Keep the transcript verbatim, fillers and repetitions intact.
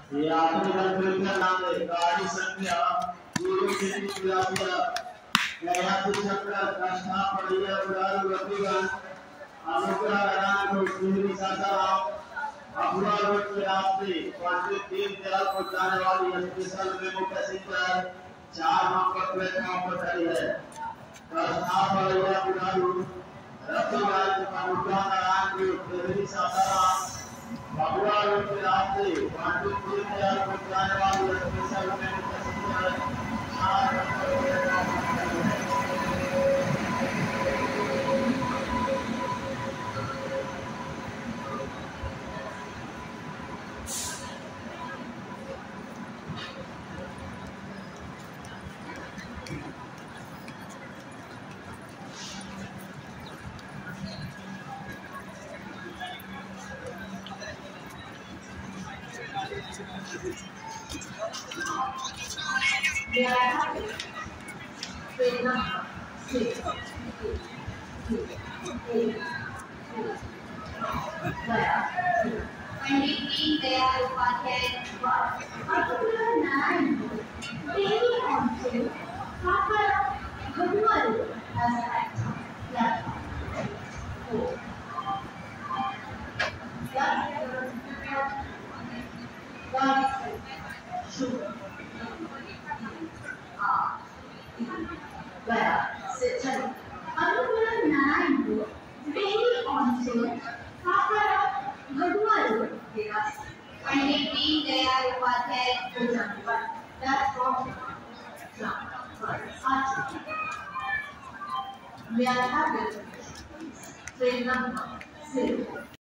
ये आपने कंप्यूटर नाम है गाड़ी संख्या जीरो तीन तिरासी गया चक्र कृष्णा पड़िया उड़ान वकीगन अनुग्रह राम को श्री सासाराम अबुआ रोड के रास्ते पांच तीन तेरह को जाने वाली स्पेशल मेमो पैसेंजर चार नंबर प्लेटफॉर्म पर खड़ी है। कृष्णा पड़िया उड़ान रफीगंज अनुग्रह राम को श्री सासाराम अबुआ रोड के रास्ते पांच तीन तेरह को जाने वाली स्पेशल मेमो पैसेंजर चार नंबर प्लेटफॉर्म पर खड़ी है। We are having train number zero.